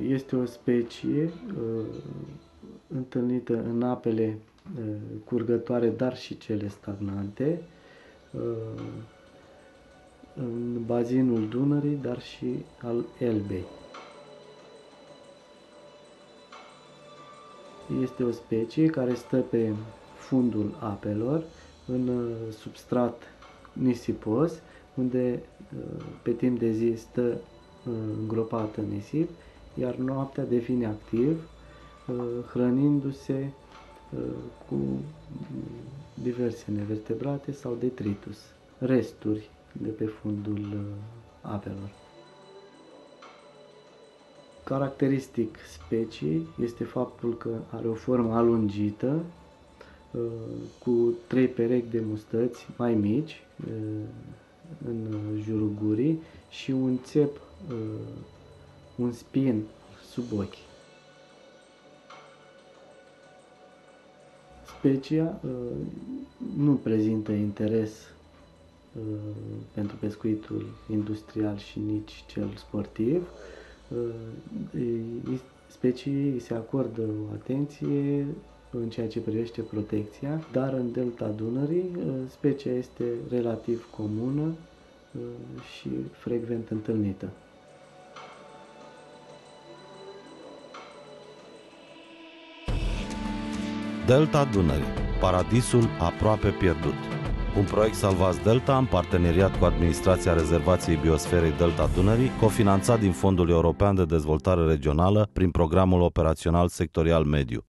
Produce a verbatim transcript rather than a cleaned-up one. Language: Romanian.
Este o specie uh, întâlnită în apele uh, curgătoare, dar și cele stagnante, uh, în bazinul Dunării, dar și al Elbei. Este o specie care stă pe fundul apelor, în uh, substrat nisipos, unde uh, pe timp de zi stă uh, îngropat în nisip, iar noaptea devine activ, hrănindu-se cu diverse nevertebrate sau detritus, resturi de pe fundul apelor. Caracteristic speciei este faptul că are o formă alungită, cu trei perechi de mustăți mai mici în jurul gurii și un țep, un spin sub ochi. Specia uh, nu prezintă interes uh, pentru pescuitul industrial și nici cel sportiv. Uh, speciei se acordă o atenție în ceea ce privește protecția, dar în delta Dunării uh, specia este relativ comună uh, și frecvent întâlnită. Delta Dunării, paradisul aproape pierdut. Un proiect Salvați Delta în parteneriat cu Administrația Rezervației Biosferei Delta Dunării, cofinanțat din Fondul European de Dezvoltare Regională prin Programul Operațional Sectorial Mediu.